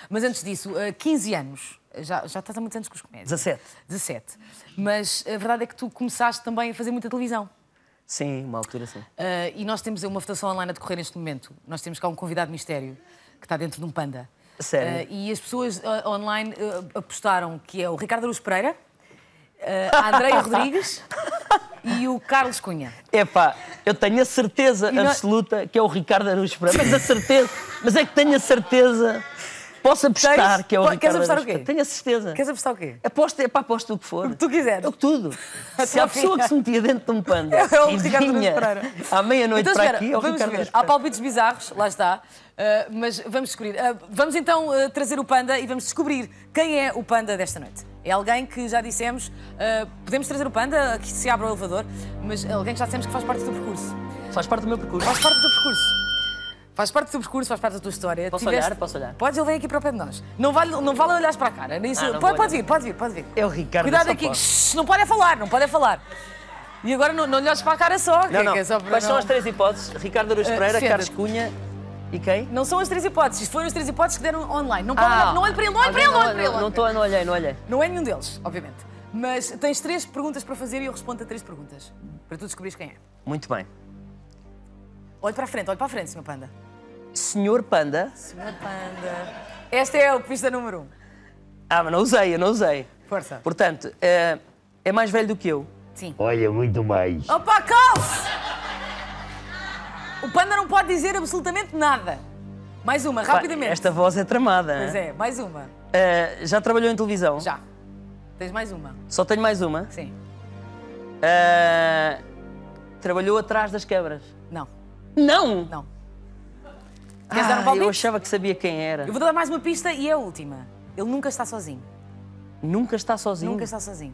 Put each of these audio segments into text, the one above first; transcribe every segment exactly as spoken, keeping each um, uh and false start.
Mas antes disso, uh, quinze anos. Já, já estás há muitos anos com os comédias. dezassete. dezassete. Mas a verdade é que tu começaste também a fazer muita televisão. Sim, uma altura sim. Uh, e nós temos uma votação online a decorrer neste momento. Nós temos cá um convidado mistério que está dentro de um panda. Sério? Uh, e as pessoas uh, online uh, apostaram que é o Ricardo Araújo Pereira, uh, a Andreia Rodrigues e o Carlos Cunha. Epá, eu tenho a certeza nós... absoluta que é o Ricardo Araújo Pereira. Mas a certeza, mas é que tenho a certeza... Posso apostar Tens? que é o Queres Ricardo apostar Araújo o quê? Tenho a certeza. Queres apostar o quê? Aposto, epá, aposto o que for. O que tu quiseres. Eu tudo. A Se há tua pessoa filha. que se metia dentro de um panda É o e Ricardo vinha Araújo Pereira. à meia-noite Então, para espera, aqui, é o vamos Ricardo ver. Araújo Há Pereira. palpites bizarros, lá está. Uh, mas vamos descobrir. Uh, vamos então uh, trazer o panda e vamos descobrir quem é o panda desta noite. É alguém que já dissemos, uh, podemos trazer o panda, que se abre o elevador, mas alguém que já dissemos que faz parte do percurso. Faz parte do meu percurso. Faz parte do teu percurso. Faz parte do teu percurso, faz parte da tua história. Posso Tiveste... olhar? Posso olhar? Podes, ele vem aqui para o pé de nós. Não vale, não vale olhares para a cara. Nem isso... Ah, não pode, vou pode vir, pode vir, pode vir. É o Ricardo. Cuidado só aqui. posso. Shhh, não pode é falar, não pode é falar. E agora não, não olhes para a cara só. que Não, é não. que é só para Quais não... são as três hipóteses? Ricardo Araújo Uh, Pereira, defenda-te. Carlos Cunha e quem? Não são as três hipóteses. Isto foram as três hipóteses que deram online. Não, pode Ah, olhar, não olhe para ele, não olhe para ele, não olhe para ele. Não estou, não olhei, não olhei. Não é nenhum deles, obviamente. Mas tens três perguntas para fazer e eu respondo a três perguntas. Para tu descobrires quem é. Muito bem. Olhe para a frente, olhe para a frente, senhor Panda. Senhor Panda. senhor Panda. Esta é a pista número um. Ah, mas não usei, eu não usei. Força. Portanto, é, é mais velho do que eu. Sim. Olha, muito mais. Opa, calce! O Panda não pode dizer absolutamente nada. Mais uma, Pá, rapidamente. esta voz é tramada. Pois hein? é, mais uma. Uh, já trabalhou em televisão? Já. Tens mais uma. Só tenho mais uma. Sim. Uh, trabalhou atrás das câmaras? Não. Não! Não. Queres Ah, dar um palpite? eu achava que sabia quem era. Eu vou dar mais uma pista e é a última. Ele nunca está sozinho. Nunca está sozinho? Nunca está sozinho.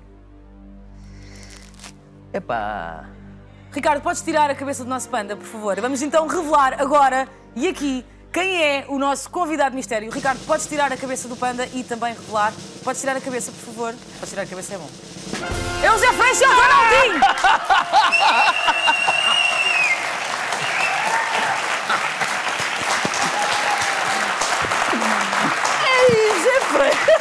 Epá... Ricardo, podes tirar a cabeça do nosso panda, por favor? Vamos então revelar agora e aqui quem é o nosso convidado mistério. Ricardo, podes tirar a cabeça do panda e também revelar. Podes tirar a cabeça, por favor? Podes tirar a cabeça, é bom. É o Zé Freixo e o Ronaldinho! Ei, Zé Freixo!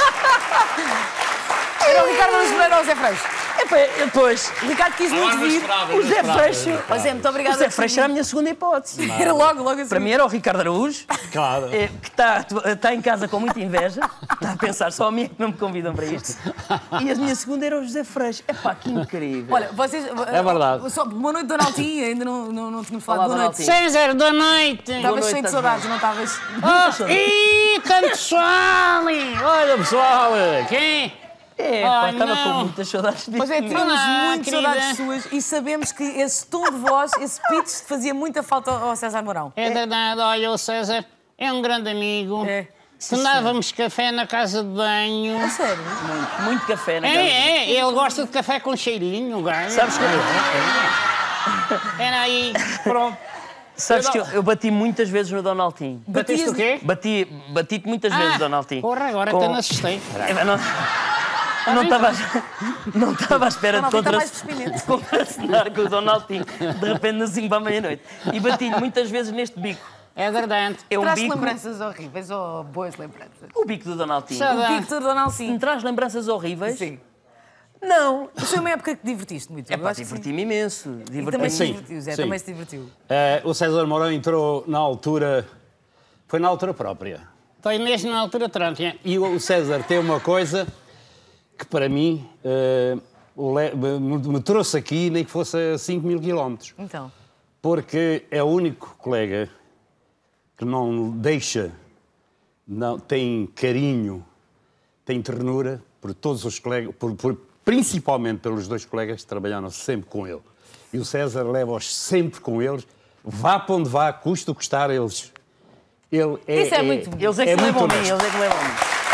Era o Ricardo Araújo Pereira ou o Zé Freixo? Epá, eu, pois, O Ricardo quis muito vir. o Zé Freixo... Pois é, muito obrigada. O Zé Freixo era a minha segunda hipótese. Era logo, logo assim. Para mim era o Ricardo Araújo, Claro. eh, que está tá em casa com muita inveja, está a pensar só a mim é que não me convidam para isto. E a minha segunda era o José Freixo. Epá, que incrível. Olha, vocês... É verdade. Só, boa noite, Dona Altim. Ainda não, não, não tínhamos falado. Olá, Boa noite. Dona Altim. César, boa noite. Estavas noite, cheio de estás saudades, não estavas? Oh, ih, tanto pessoal! Olha, pessoal. Quem? É, pá, Ai, estava com não. muitas saudades disto. Pois é, tínhamos Olá, muitas querida. saudades suas e sabemos que esse tom de voz, esse pitch, fazia muita falta ao César Mourão. É verdade, olha, o César é um grande amigo. É. Tomávamos café na casa de banho. A sério? Muito, muito café na casa. É, é, ele gosta de café com cheirinho, gajo. Sabes que, Era aí, pronto. sabes que eu, eu bati muitas vezes no Donaldinho. Batiste o quê? Bati, bati-te muitas vezes, Ah, Donaldinho. porra, agora Com- até não assustei. É, não, não estava não estava à espera de Donaldinho está contra- mais despimento. contracenar com o Donaldinho. De repente, no cinco para a meia-noite. E bati-lhe muitas vezes neste bico. É verdade. É um Traz bico... lembranças horríveis ou boas lembranças? O bico do Donaldinho. Sabe- O Pico do Donald, Me sim. traz lembranças horríveis? Sim. Não. Mas foi uma época que te divertiste muito. É eu pá, acho que sim. diverti-me imenso. E Diverti também se Sim, divertiu, Zé, sim. também se divertiu. Eh, o César Mourão entrou na altura... Foi na altura própria. Foi mesmo na altura Trump. E o César tem uma coisa que, para mim, eh, o le- me, me trouxe aqui nem que fosse a cinco mil quilómetros. Então, Porque é o único colega que não deixa, não, tem carinho, tem ternura por todos os colegas, por, por- principalmente pelos dois colegas que trabalharam sempre com ele. E o César leva-os sempre com eles, vá para onde vá, custa o custar, eles. Ele é, Isso é muito bonito. Eles é que É muito levam a mim, honesto. eles é que levam a mim.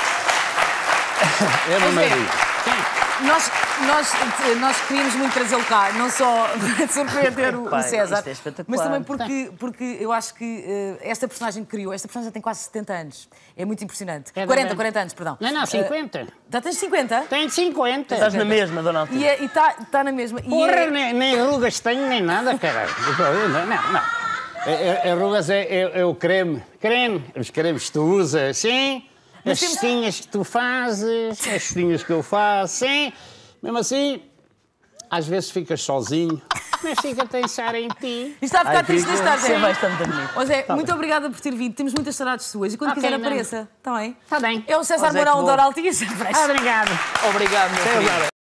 É no Pois é. meio. nós, nós, nós queríamos muito trazê-lo cá, não só para surpreender o, Epá, o César, isto é espetacular. mas também porque, porque eu acho que eh, esta personagem que criou, esta personagem tem quase setenta anos. É muito impressionante. É quarenta, verdade. quarenta anos, perdão. Não, não, cinquenta. Eh, já tens cinquenta? Tenho cinquenta. Estás na mesma, Donaldinho. E é- está tá na mesma. E Porra, é- nem, nem rugas tenho, nem nada, caralho. Não, não, não. É, é, é rugas é, é, é o creme. Creme. Os cremes que tu usas. Sim, as festinhas que tu fazes, as festinhas que eu faço, sim. Mesmo assim, às vezes ficas sozinho, mas fica a pensar em ti. E está a ficar Ai, triste de estar, Isso é Zé. bastante bonito. Ó Zé, muito obrigada por ter vindo. Temos muitas saudades suas. E quando Ok, quiser não. apareça. Está bem? Está bem. É o César Ó Zé, Mourão que do bom. Oral T. Sempre. Obrigado. Obrigado, meu querido.